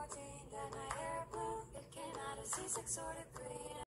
14, then my hair blew. It came out of C6 or degree.